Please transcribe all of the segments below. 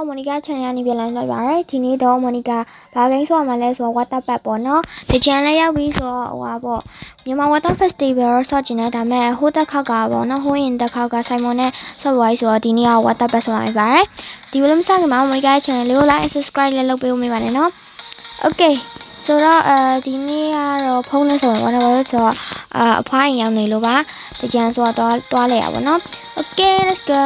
မိုနီကာ channel ကနေပြန်လာလိုက်ပါတယ်ဒီနေ့တော့မိုနီကာဘာဂိမ်းဆိုမှလဲဆိုတော့ water park ပေါ့နော်ဒီ channel လည်းရောက်ပြီးဆိုတော့ဟိုပါပေါ့မြန်မာ water festival တော့ဆော့ကျင်တယ်ဒါပေမဲ့ဟိုတက်ခောက်ကပေါ့နော်ဟိုရင်တက်ခောက်ကဆိုင်မွန်နဲ့ဆော့ဝိုင်းဆိုတော့ဒီနေ့က water park ဆိုလာပါတယ်ဒီလိုမစခင်မှာမိုနီကာ channel လေးကို like and subscribe လည်းလုပ်ပေးဦးမိပါတယ်နော် okay ဆိုတော့ဒီနေ့ကတော့ဖုန်းနဲ့ဆိုတော့ဘာလို့ဆိုတော့အဖွားရင်ရောက်နေလို့ပါဒီ channel ဆိုတော့တွားလဲရပါတော့ okay let's go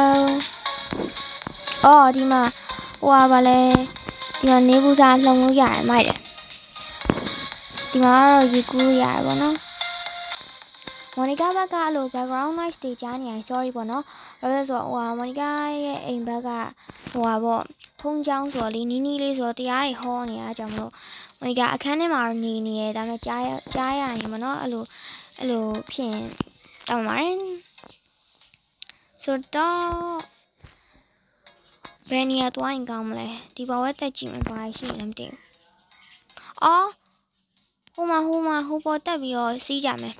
အော်ဒီမှာဟိုပါလေဒီမှာနေဘူးစားလှုံလို့ရတယ်မိုက်တယ်ဒီမှာတော့ရေကူးလို့ရတယ်ပေါ့နော်မိုနီကာဘက်ကအဲ့လို background noise တွေကြားနေရင် sorry ပေါ့နော်ဘာလို့လဲဆိုတော့ဟိုမိုနီကာရဲ့အိမ်ဘက်ကဟိုပါပေါ့ဖုန်းချောင်းဆိုတော့လေနီးနီးလေးဆိုတော့တရားတွေဟောနေတာကြောင့်မလို့မိုနီကာအခန်းထဲမှာနေနေရဒါပေမဲ့ကြားရရင်ပေါ့နော်အဲ့လိုဖြစ်ရင်တောင်းပါတယ်ဆိုတော့ဘယ်နေရာသွားရင်ကောင်းမလဲဒီဘဝက်တက်ကြည့်မယ်ဘာရှိလဲမသိဘူးအော်ဟိုပေါ်တက်ပြီးတော့စီးကြမယ်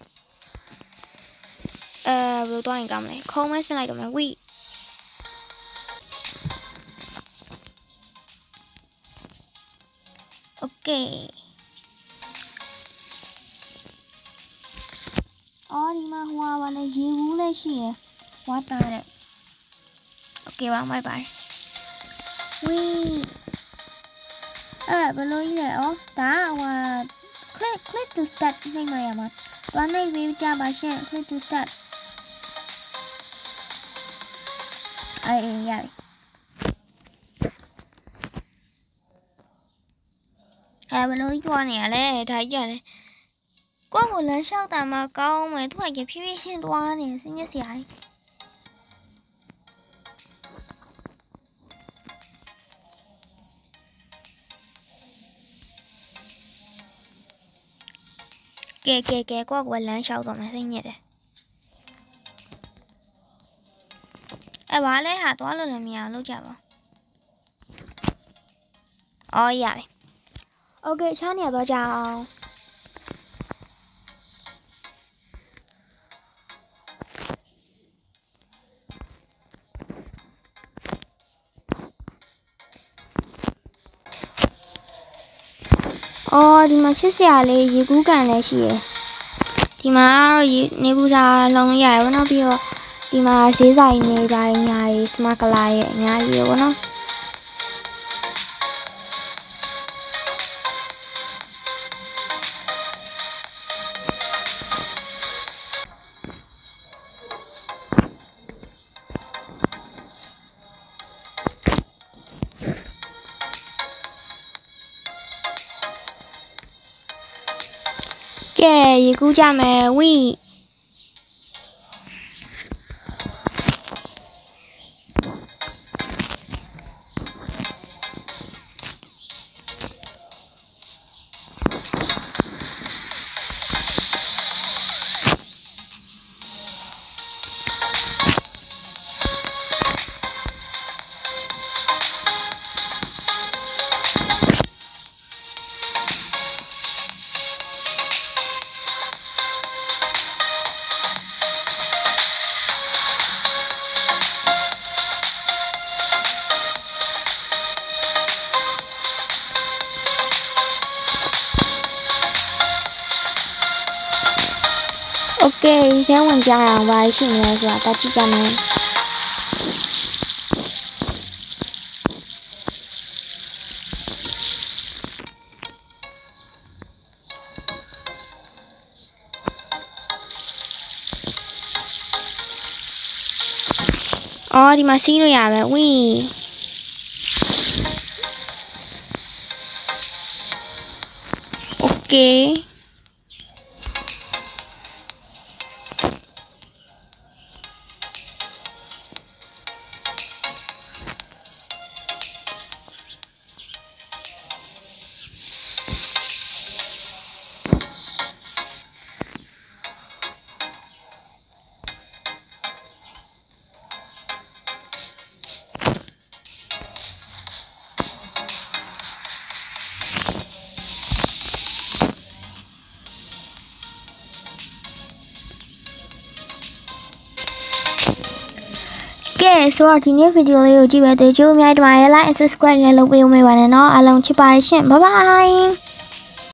ဘယ်လိုသွားရင်ကောင်းမလဲခုံးမဲဆင်းလိုက်တော့မယ်ဝိโอเคအော်ဒီမှာဟိုပါလေရေဘူးလည်းရှိရယ်ဝါတာတဲ့โอเคပါမိုက်ပါတယ်ဝီဘယ်လိုကြီးလဲอ๋อဒါဟို click to start နှိပ်မှရမှာသွားနှိပ်ပြီးကြပါရှင် click to start အေးရပြီဘယ်လိုကြီးသွားနေရလဲဒါကြီးရတယ်ကိုယ့်ကိုလမ်းလျှောက်တာမှကောင်းမယ်သူကဖြည်းဖြည်းချင်းသွားနေစင်းရစရာကြီးကဲကိုယ့်ကိုလမ်းလျှောက်တော့မှစိတ်ညစ်တယ်ဘာလဲဟာသွားလို့လည်းမရအောင်လုပ်ကြပါအော်ရပြီโอเคချားနေတော့ကြအောင်အော်ဒီမှာချစ်စရာလေးရေကူးကန်လည်းရှိရယ်ဒီမှာကတော့နေဘူးစားလုံးရတယ်ဘောနော်ပြီးတော့ဒီမှာဈေးဆိုင်နေတိုင်းညာရေးစမကလာရဲ့အများကြီးဘောနော်ကဲရေကူးကြမယ်ဝိโอเคရဲဝင်ကြအောင်ပါရှိနေလဲဆိုတာတကြည့်ကြမယ်အော်ဒီမှာစီးလို့ရပဲဝီโอเคဆိုတော့ဒီနေ့ဗီဒီယိုလေးကိုကြည့်ပဲတွေ့ကြိုးအများကြီးတင်ပါတယ် like and subscribe လည်းလုပ်ပေးဦးမေးပါနဲ့เนาะအားလုံးချစ်ပါတယ်ရှင် bye bye